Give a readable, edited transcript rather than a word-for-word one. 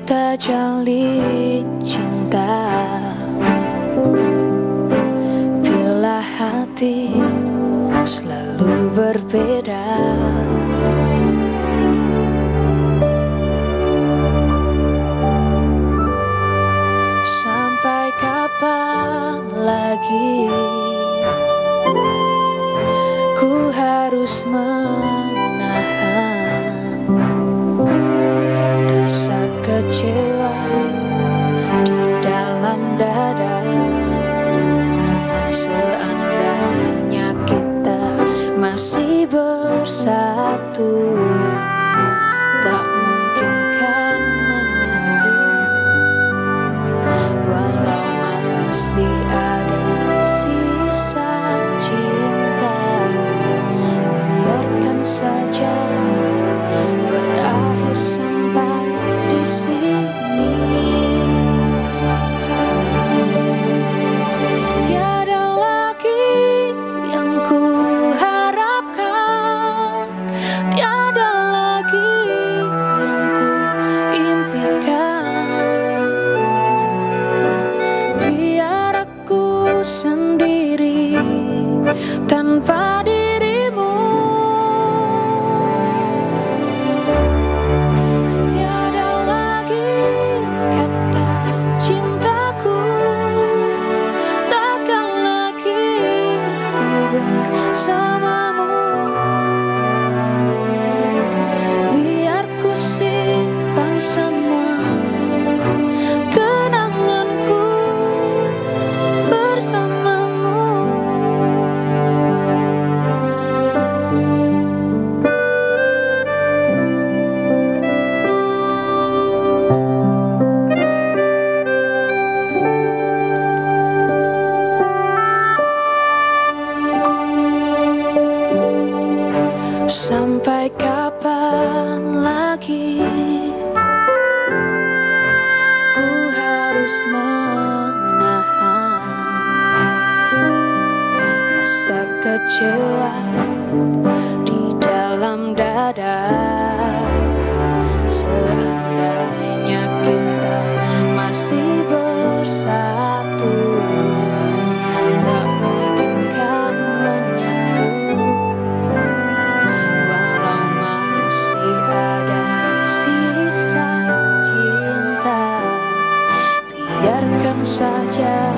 kita jalin cinta, bila hati selalu berbeda. Sampai kapan lagi ku harus menahan rasa kecewa di dalam dada. Seandainya kita masih bersatu, tak mungkin kan menyatu. Walau masih ada sisa cinta, biarkan saja berakhir sampai di sini. Tiada lagi yang ku harapkan, tiada lagi yang ku impikan. Biar aku sendiri tanpa dirimu. Tiada lagi kata cintaku, takkan lagi ku bersamamu. Biar ku simpan semua kenanganku bersamamu. Sampai kapan lagi ku harus menahan rasa kecewa di dalam dada. Seandainya kita masih bersatu, tak mungkin kan menyatu. Walau masih ada sisa cinta, biarkan saja